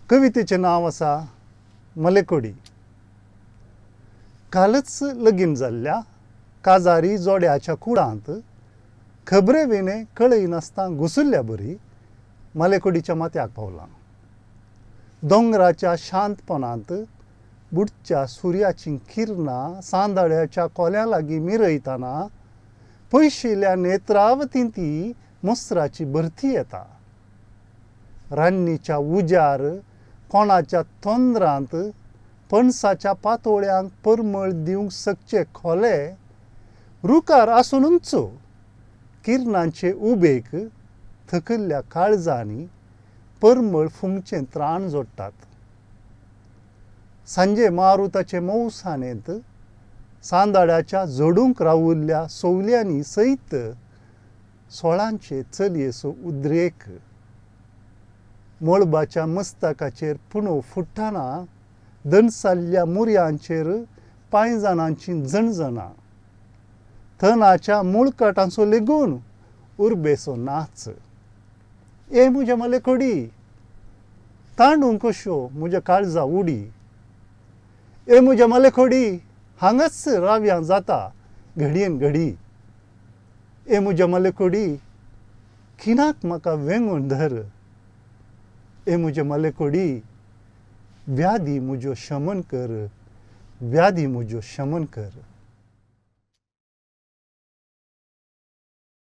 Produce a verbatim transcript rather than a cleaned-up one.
कवितेचे नाव असा मलेकोडी. कालच लगीन जाल्ल्या काजारी जोड्याच्या कुडांत खबरे विणे कळई नासता घुसुल्ल्या बरी मलेकोडीच्या माथ्याक पावलां. दोंगराच्या शांतपणांत बुडच्या सुर्याची किरणां सांदळ्याच्या कोल्या लागीं मिरयतना पयशिल्ल्या नेत्रावतीं ती मोसराची भरती येता. रान्नीच्या उजार कोणाच्या तोंदरांत पणसाच्या पातोळ्यांक परमळ दिवंक सकचे खोले रुकार आसून उंचो किरणांचे उबेक थकल्ल्या काळजांनी परमळ फुंगचें त्राण जोडटात. सांजे मारुताचे मौसानेंत सांदळ्याच्या जोडूंक रावुल्ल्या सवल्यांनी सयत सोळांचे चलयेचो उद्रेक. मळबाच्या मस्तकाचेर पुणो फुट्टाना दणसाल्ल्या मुरयांचेर पायजाणांची जणजणा. थनाच्या मुळकाटांचो लेगून उर्बेचो नाच. ए म्हज्या मलेकोडी, तांडूं कश्यो म्हज्या काळजा उडी. ए म्हज्या मलेकोडी, हांगाच राव्यां जाता घडयेन घडी. ए म्हज्या मलेकोडी, खिणाक म्हाका वेंगून धर. ए म्हज्या मलेकोडी, व्याधी म्हज्यो शमन कर, व्याधी म्हज्यो शमन कर.